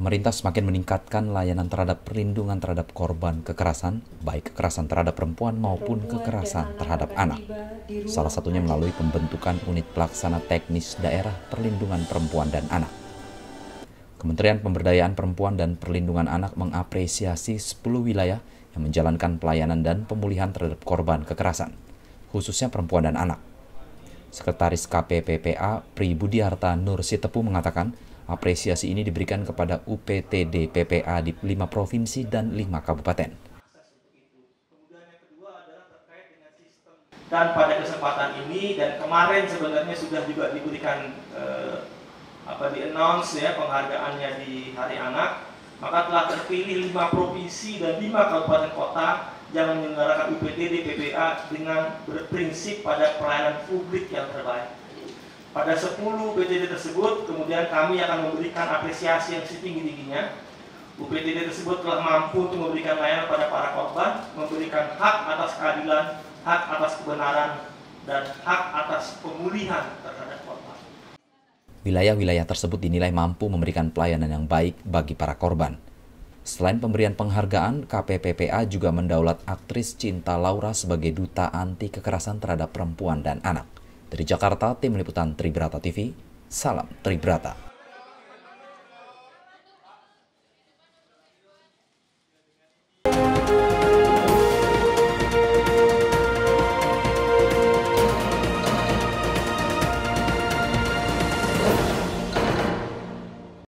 Pemerintah semakin meningkatkan layanan terhadap perlindungan terhadap korban kekerasan, baik kekerasan terhadap perempuan maupun kekerasan terhadap anak. Salah satunya melalui pembentukan unit pelaksana teknis daerah perlindungan perempuan dan anak. Kementerian Pemberdayaan Perempuan dan Perlindungan Anak mengapresiasi 10 wilayah yang menjalankan pelayanan dan pemulihan terhadap korban kekerasan, khususnya perempuan dan anak. Sekretaris Kpppa Pri Budiarta Nur Sitepu mengatakan, apresiasi ini diberikan kepada Uptd PPA di 5 provinsi dan 5 kabupaten. Dan pada kesempatan ini dan kemarin sebenarnya sudah juga diberikan di-announce ya penghargaannya di Hari Anak, maka telah terpilih 5 provinsi dan 5 kabupaten kota yang menyelenggarakan Uptd PPA dengan berprinsip pada pelayanan publik yang terbaik. Pada 10 UPTD tersebut, kemudian kami akan memberikan apresiasi yang setinggi-tingginya. UPTD tersebut telah mampu untuk memberikan layanan pada para korban, memberikan hak atas keadilan, hak atas kebenaran, dan hak atas pemulihan terhadap korban. Wilayah-wilayah tersebut dinilai mampu memberikan pelayanan yang baik bagi para korban. Selain pemberian penghargaan, Kpppa juga mendaulat aktris Cinta Laura sebagai duta anti kekerasan terhadap perempuan dan anak. Dari Jakarta, tim liputan Tribrata TV, salam Tribrata.